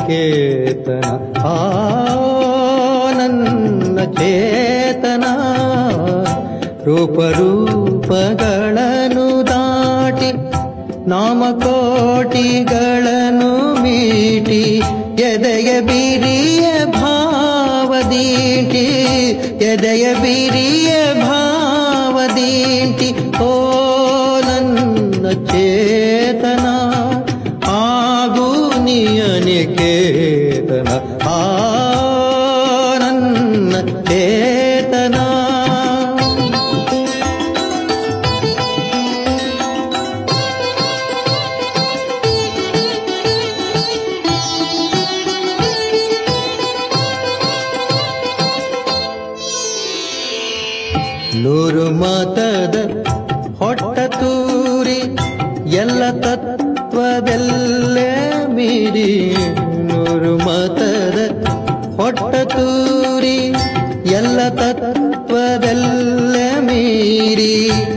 ನಿಯನಿಕೇತನ ನನ್ನ ಚೇತನ ರೂಪರೂಪಗಳನ್ನು ದಾಟಿ ನಾಮಕೋಟಿಗಳನ್ನು ಮೀಟಿ ಎದೆಯ ಬಿರಿಯ ಭಾವದೀಟಿ ಎದೆಯ ಬಿರಿಯ ಭಾವದೀಟಿ ಓ ನನ್ನ ಚೇತನ ಆಗು ನಿಯನಿಕೇತನ ನನ್ನ ಚೇತನ ನೂರು ಮಾತದ ಹೊಟ್ಟ ತೂರಿ ಎಲ್ಲ ತತ್ವದಲ್ಲೇ ಮೀರಿ ನೂರು ಮಾತದ ಹೊಟ್ಟ ತೂರಿ ಎಲ್ಲ ತತ್ವದಲ್ಲೇ ಮೀರಿ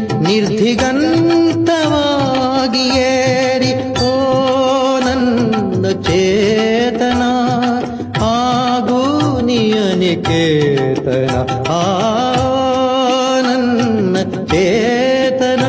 ನಿರ್ಧಿಗಂತವಾಗಿ ಏರಿ ಓ ನನ್ನ ಚೇತನ ಆಗು ನಿಯನಿಕೇತನ ಚೇತನ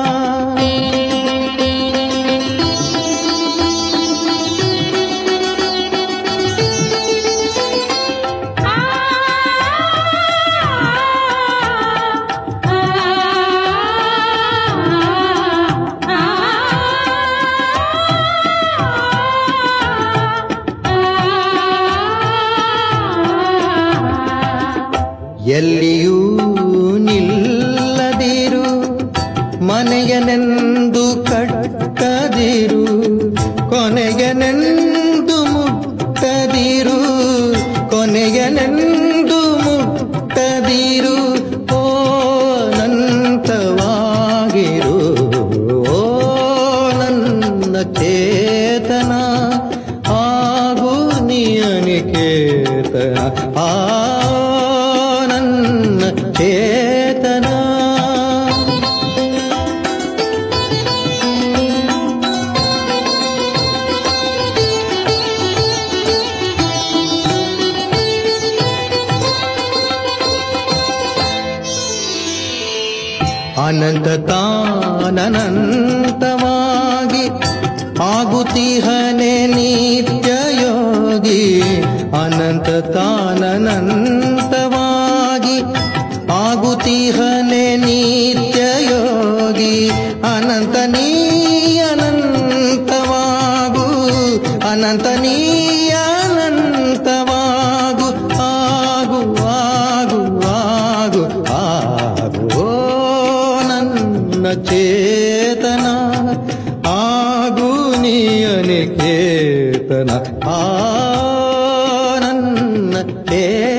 ಎಲ್ಲಿಯೂ ನಿಲ್ಲದಿರು ಮನೆಯನೆಂದು ಕಟ್ಟದಿರು ಕೊನೆಯನೆಂದು ಮುಟ್ಟದಿರು ಕೊನೆಯನೆಂದು ಮುಟ್ಟದಿರು ಓ ಅನಂತವಾಗಿರು ಓ ನನ್ನ ಚೇತನ ಆಗು ನಿಯನಿಕೇತನ ನನ್ನ ಚೇತನ ಅನಂತ ತಾನಂತವಾಗಿ ಆಗುತ್ತಿಹನೆ ನಿತ್ಯ ಯೋಗಿ ಅನಂತ ತಾನಂತವಾಗಿ ಆಗುತ್ತಿಹನೆ ನಿತ್ಯ ಯೋಗಿ ಅನಂತ ನೀ ಅನಂತವಾಗು ಅನಂತ ನೀ ಅನಂತವಾಗು ಆಗು ಆಗು ಆಗು ಆಗು ನನ್ನ ಚೇತನ ಆಗು ನಿಯನಿಕೇತನ ನನ್ನ